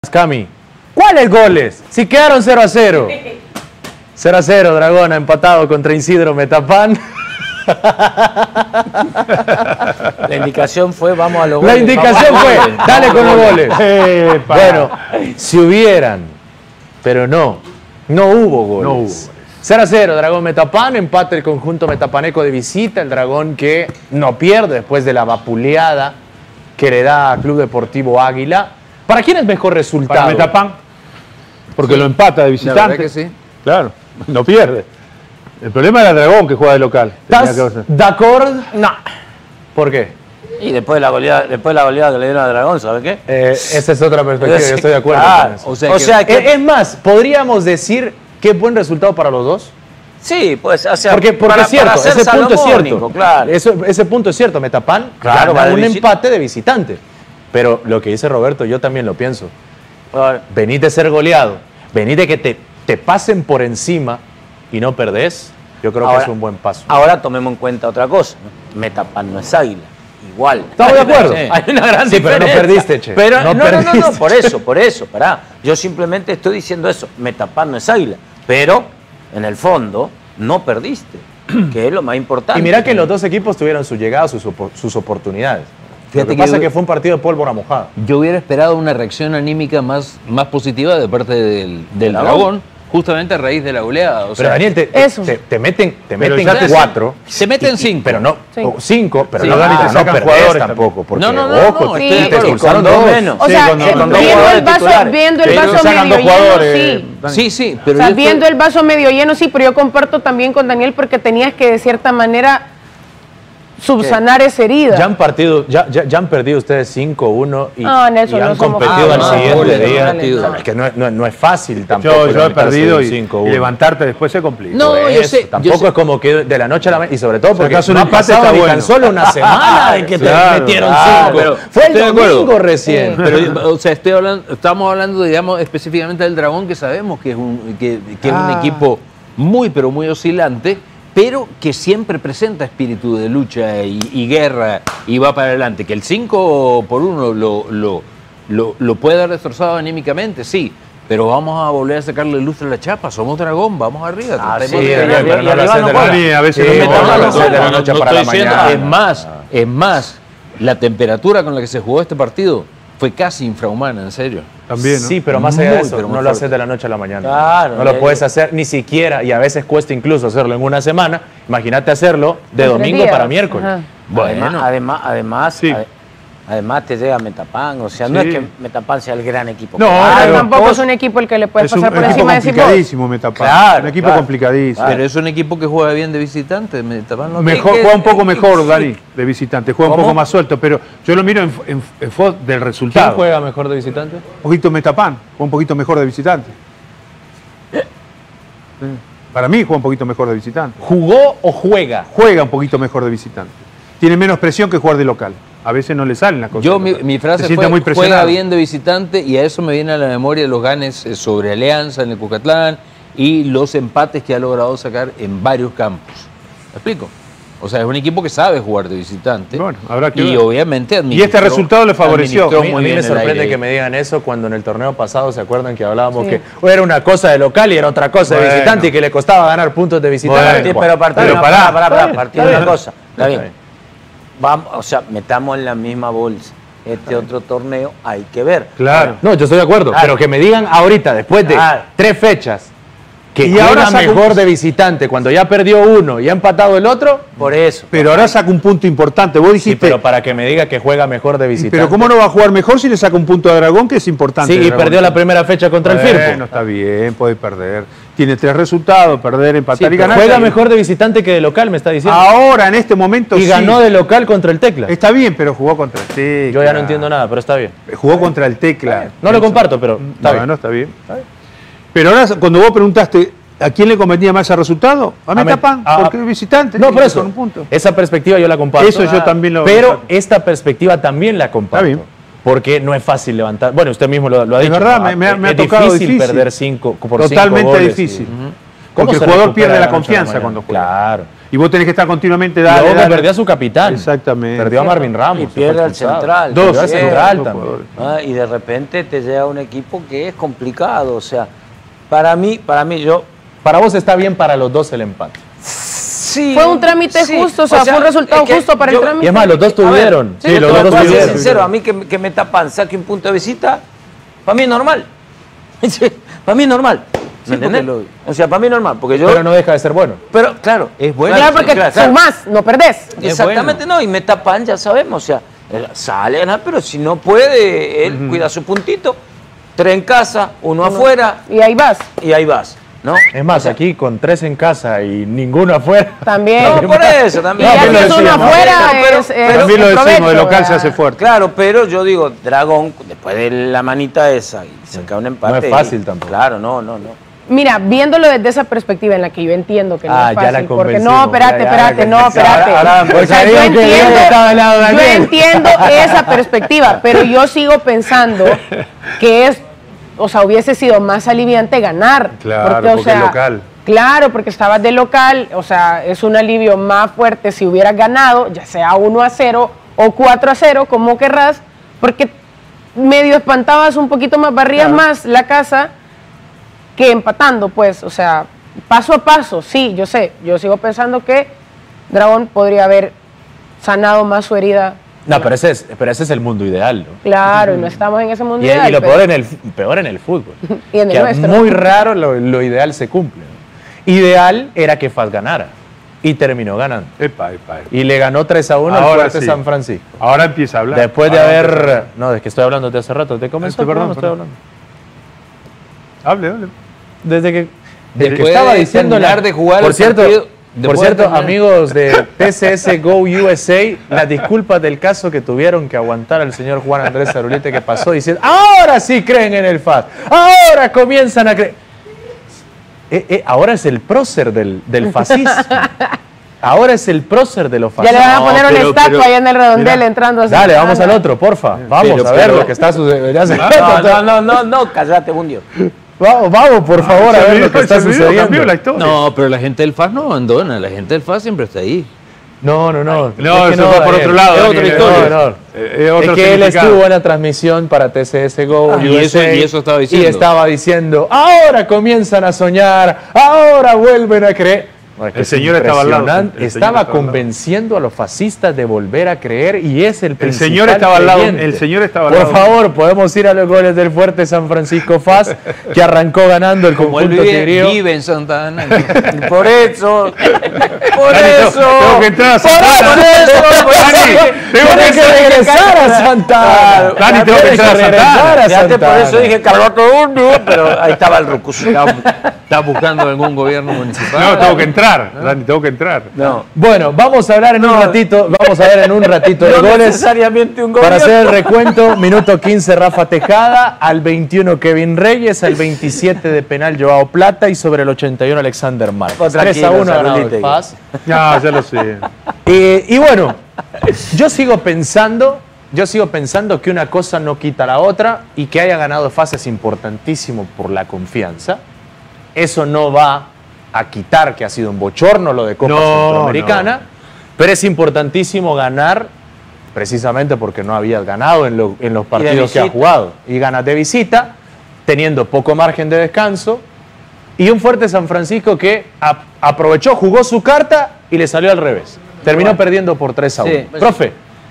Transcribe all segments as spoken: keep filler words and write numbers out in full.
Cami, ¿cuáles goles? Si quedaron cero a cero. cero a cero, Dragón ha empatado contra Isidro Metapán. La indicación fue, vamos a los La goles. indicación vamos, fue, vamos, dale vamos, con los vamos. goles. Eh, Bueno, si hubieran, pero no, no hubo goles. No hubo goles. cero a cero, Dragón Metapán, empate el conjunto metapaneco de visita, el Dragón que no pierde después de la vapuleada que le da a Club Deportivo Águila. ¿Para quién es mejor resultado? Para Metapán, porque Sí. lo empata de La visitante. verdad que sí. Claro, no pierde. El problema era el Dragón que juega de local. Tenía ¿Estás que- de acuerdo? No. ¿Por qué? Y después de la goleada, después de la goleada que le dieron a Dragón, ¿sabe qué? Eh, esa es otra perspectiva, yo estoy de acuerdo Claro, con eso. o sea, o sea que, Eh, es más, ¿podríamos decir qué buen resultado para los dos? sí, pues, o sea, Porque, porque para- es cierto, para ser ese punto es cierto. salomónico, claro. Eso- ese punto es cierto. Metapán Claro, gana va de un visi- empate de visitante. Pero lo que dice Roberto, yo también lo pienso. Ahora, Venís de ser goleado, venís de que te, te pasen por encima y no perdés, yo creo Ahora- que es un buen paso. ahora tomemos en cuenta otra cosa. Metapán no es Águila. Igual. Estamos de acuerdo. Sí. Hay una gran Sí, pero no diferencia. perdiste, che. Pero, No no, no, no, no, perdiste. por eso, por eso, pará. Yo simplemente estoy diciendo eso. Metapán no es Águila. Pero, en el fondo, no perdiste. Que es lo más importante. Y mira que los dos equipos tuvieron su llegada, sus, opor- sus oportunidades. Fíjate lo que que pasa yo- es que fue un partido de pólvora mojada. Yo hubiera esperado una reacción anímica más, más positiva de parte del, del Dragón. Dragón, justamente a raíz de la goleada. O Pero sea, Daniel, te, Eso. te, te meten, te Pero meten ya te- cuatro. se meten y- y- cinco. Pero no, Sí. o cinco, pero Sí. no, Dani, Ah, te sacan sacan jugadores jugadores también. tampoco. Porque, No, no, no, ojo, no, te- estoy de te acuerdo. expulsaron Con dos dos. menos. O Sí, sea, con dos- eh, con dos viendo jugadores el vaso, titulares. viendo el Pero vaso sacan medio dos jugadores, lleno, sí. Dani. Sí, sí, O pero sea, yo viendo estoy- el vaso medio lleno, sí, pero yo comparto también con Daniel porque tenías que de cierta manera subsanar esa herida. Ya han, partido, ya, ya, ya han perdido ustedes cinco uno y, Ah, Nelson, y han no somos competido Ah, al no, siguiente goles, día. partido. Es que no, es- no, no es fácil tampoco. Yo, yo he levantarse perdido de un y, cinco y uno. levantarte después se complica. No, Por yo eso, sé, yo Tampoco sé. es como que de la noche a la mañana. Y sobre todo porque acaso un no ha empate pasado está ni bueno. tan solo una semana de que te Claro, metieron claro, cinco. pero Fue el estoy de acuerdo. domingo recién. Pero, yo- o sea, estoy hablando, estamos hablando, digamos, específicamente del Dragón, que sabemos que es un, que, que es un Ah. equipo muy, pero muy oscilante, pero que siempre presenta espíritu de lucha y, y guerra y va para adelante. Que el cinco por uno lo, lo, lo, lo puede haber destrozado anímicamente, sí, pero vamos a volver a sacarle lustre a la chapa. Somos Dragón, vamos arriba. Ah, tratemos sí, de- y Daniel, pero no arriba lo haces no de la- juega. Sí, a veces Sí, no no, juega. no lo haces de la no, noche no para la estoy diciendo- mañana. Es más, es más, la temperatura con la que se jugó este partido fue casi infrahumana, en serio. También, ¿no? Sí, pero más allá de Muy, eso, pero muy no lo fuerte. haces de la noche a la mañana. Claro, no lo ya- puedes hacer ni siquiera, y a veces cuesta incluso hacerlo en una semana. Imagínate hacerlo de En tres domingo días. para miércoles. Ajá. Bueno. Además, además, además, Sí. ade- además te llega Metapán. O sea, no Sí. es que Metapán sea el gran equipo. No, Claro, Ah, pero- tampoco es un equipo el que le puede Es un pasar por equipo encima de Cibos. complicadísimo, Metapán. Claro, un equipo claro. complicadísimo. Pero es un equipo que juega bien de visitante. me tapan los- Mejor, es que- juega un poco es que- mejor, sí. Dani, de visitante. Juega un ¿Cómo? poco más suelto, pero yo lo miro en, en, en fo- del ¿Quién resultado. juega mejor de visitante? Un poquito Metapán, juega un poquito mejor de visitante. Sí. Para mí juega un poquito mejor de visitante. ¿Jugó o juega? Juega un poquito mejor de visitante. Tiene menos presión que jugar de local. A veces no le salen las cosas. Yo, de mi, local. mi frase Se siente fue, muy juega presionado. bien de visitante, y a eso me viene a la memoria los ganes eh, sobre Alianza en el Cucatlán y los empates que ha logrado sacar en varios campos. ¿Me explico? O sea, es un equipo que sabe jugar de visitante. Bueno, habrá que y ver. obviamente Y administró- este resultado le favoreció. administró A mí, a muy mí bien me el sorprende aire. que me digan eso cuando en el torneo pasado, ¿se acuerdan que hablábamos Sí. que o era una cosa de local y era otra cosa de Bueno. visitante y que le costaba ganar puntos de visitante? Sí, Bueno, pero partir, pero no, pará. pará, pará, Está pará, bien, partir está de una bien. cosa. Está Está bien. bien. Vamos, o sea, metamos en la misma bolsa. Este otro torneo hay que ver. Claro. No, yo estoy de acuerdo, Claro. pero que me digan ahorita, después de Claro. tres fechas, que Y juega ahora saca un- mejor de visitante cuando ya perdió uno y ha empatado el otro. Por eso. Pero ahora saca un punto importante. Vos Sí, dijiste, pero para que me diga que juega mejor de visitante. pero ¿cómo no va a jugar mejor si le saca un punto a Dragón, que es importante? Sí, y Dragón? perdió la primera fecha contra el Bueno, Firpo. está bien, puede perder. Tiene tres resultados, perder, Sí, empatar y pero ganar. juega Está bien. mejor de visitante que de local, me está diciendo. Ahora, en este momento, y sí. ganó de local contra el Tecla. Está bien, pero jugó contra el Tecla. Yo ya no entiendo nada, pero está bien. Jugó contra el Tecla. No lo comparto, pero está No, bien. no, está bien. Pero ahora, cuando vos preguntaste a quién le convenía más el resultado, a A Metapán, Met- a- porque es visitante. No, y por eso. con un punto. Esa perspectiva yo la comparto. Eso yo también lo Pero comparto. esta perspectiva también la comparto. Está bien. Porque no es fácil levantar. Bueno, usted mismo lo, lo ha Es dicho. verdad, ¿no? me- me ha- me ha es tocado difícil, difícil. perder cinco por Totalmente cinco goles difícil. y- Porque ¿Cómo el se jugador recupera pierde de la noche a confianza mañana? cuando juega. Claro. y vos tenés que estar continuamente Y la dale, Boca dale. perdió a su capitán. Exactamente. Perdió a Marvin Ramos. Y se fue pierde al expulsado. central. Dos, Perdió al también. central Dos también. jugadores. Ah, y de repente te llega un equipo que es complicado. O sea, para mí, para mí, yo. Para vos está bien para los dos el empate. Sí. Fue un trámite sí, justo, o sea, fue un resultado es que justo para yo- el trámite. Y es más, los dos A ver, tuvieron. sí, Sí, los pero dos para ser tuvieron. sincero, a mí que, que me tapan, saque un punto de visita, para mí es normal. Sí, para mí es normal. ¿Me entendés? O sea, para mí es normal, porque yo... Pero no deja de ser bueno. pero, claro. Es bueno. Claro, porque claro, claro. sumás, no perdés. Exactamente, no, y me tapan, ya sabemos, o sea, él sale a ganar, pero si no puede, él cuida su puntito, tres en casa, uno afuera, Y ahí vas. y ahí vas, ¿no? Es más, aquí con tres en casa y ninguno afuera. También. No, por eso Y también. ya también si lo es uno decíamos. afuera, Pero- pero- es, pero- es También lo un decimos, provecho, de local se ¿verdad? hace fuerte. Claro, pero yo digo, Dragón, después de la manita esa y sacar un empate. No es fácil y- tampoco. Claro, no, no, no. Mira, viéndolo desde esa perspectiva en la que yo entiendo que no Ah, es ya fácil, la porque convencimos, no, espérate, ya, ya la espérate, no, convencimos. espérate. Ahora- ahora, O sea, yo sabían que Diego entiendo, estaba al lado de yo Daniel. entiendo esa perspectiva, pero yo sigo pensando que es, o sea, hubiese sido más aliviante ganar. Claro, porque, o porque sea, es local. Claro, porque estabas de local, o sea, es un alivio más fuerte si hubieras ganado, ya sea uno a cero o cuatro a cero, como querrás, porque medio espantabas un poquito más, barrías más la casa que empatando, pues, o sea, paso a paso, sí, yo sé, yo sigo pensando que Dragón podría haber sanado más su herida. No, pero ese es, pero ese es el mundo ideal, ¿no? Claro, y no estamos en ese mundo Y, ideal, y lo pero- peor en, el, peor en el fútbol. Y en el que nuestro. muy raro lo, lo ideal se cumple. ¿no? Ideal era que F A S ganara. Y terminó ganando. Epa, epa, epa. Y le ganó tres a uno al Ahora Fuerte sí. San Francisco. Ahora empieza a hablar. Después de Ahora empieza a haber... hablar. No, es que estoy hablando de hace rato. ¿Te comenzó? Este, perdón, estoy perdón. hablando. Hable, hable. Desde que, desde que Después estaba de diciendo... terminar de jugar por el cierto, partido- por después de cierto, terminar- amigos de T C S Go U S A, las disculpas del caso que tuvieron que aguantar al señor Juan Andrés Zarulite que pasó diciendo, ahora sí creen en el F A S, ahora comienzan a creer. Eh, eh, ahora es el prócer del, del fascismo. Ahora es el prócer de los Ya le van a fascistas. poner No, una pero- estatua pero- ahí en el redondel mira, entrando así. Dale, vamos al otro, porfa. Vamos Pero- a ver pero- lo que está sucediendo. Ya se- No, no, no, no, no, cállate, bundio. Vamos, vamos, por favor, Se a ver olvidó, lo que está se olvidó, sucediendo. cambió la historia. No, pero la gente del F A S no abandona, la gente del F A S siempre está ahí. No, no, no. No, Es que eso fue por Daniel. otro lado. Es Daniel, otra historia. no, No, no. Eh, es otro Es que él significado. estuvo en la transmisión para T C S Go Ah, y U S eso- A, y eso estaba diciendo. Y estaba diciendo, ahora comienzan a soñar, ahora vuelven a creer. Bueno, es que El es señor estaba al lado, impresionante. el señor Estaba estaba al lado. convenciendo a los fascistas de volver a creer y es el El principal señor estaba al lado, creyente. el señor estaba al Por lado. favor, podemos ir a los goles del Fuerte San Francisco F A S, que arrancó ganando el Como él conjunto vive, tigrío. vive en Santa Ana. Por eso, por Dani, tengo- eso. tengo que entrar a por Santa Ana. eso, por eso. Dani, tengo Tiene que que regresar a Santa Ana. Dani, tengo que Tiene entrar a Santa regresar Ana. a Fíjate, Santa por eso Ana. dije Carlos Bundio, pero ahí estaba el Rucus. Está, está buscando algún gobierno municipal. No, tengo que entrar, Dani, tengo que entrar. No, Bueno, vamos a hablar en un ratito, vamos a ver en un ratito de no goles. necesariamente un Para gobierno. hacer el recuento, minuto quince Rafa Tejada, al veintiuno Kevin Reyes, al veintisiete de penal Joao Plata y sobre el ochenta y uno Alexander Márquez. Oh, tres a tranquilo, uno ha ganado el Zarulite. F A S. Ya, ya lo sé. Y, y bueno, yo sigo pensando, yo sigo pensando que una cosa no quita la otra y que haya ganado F A S es importantísimo por la confianza. Eso no va a quitar que ha sido un bochorno lo de Copa No, Centroamericana, no. pero es importantísimo ganar precisamente porque no habías ganado en, lo- en los partidos que has visita. jugado. Y ganas de visita, teniendo poco margen de descanso, y un Fuerte San Francisco que a- aprovechó, jugó su carta y le salió al revés. Terminó perdiendo por tres a uno. Sí. Profe,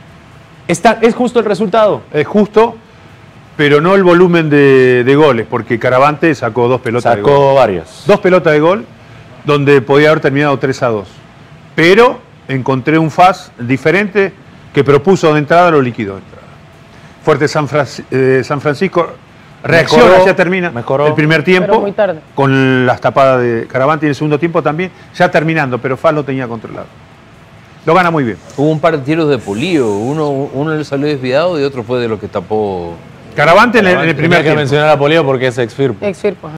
¿está, ¿es justo el resultado? Es justo, pero no el volumen de, de goles, porque Caravante sacó dos pelotas de gol. Sacó varios. Dos pelotas de gol, donde podía haber terminado tres a dos. Pero encontré un F A S diferente que propuso de entrada, lo liquidó de entrada. Fuerte San, Franci- eh, San Francisco reacciona, Mejoró, ya termina mejoró. el primer Pero tiempo muy tarde. con las tapadas de Caravante y el segundo tiempo también, ya terminando, pero F A S lo tenía controlado. Lo gana muy bien. Hubo un par de tiros de Polillo, uno, uno le salió desviado y otro fue de lo que tapó. Caravante en el, en el primer Tenía que tiempo. mencionar a Polio porque es ex Firpo. Ex Firpo.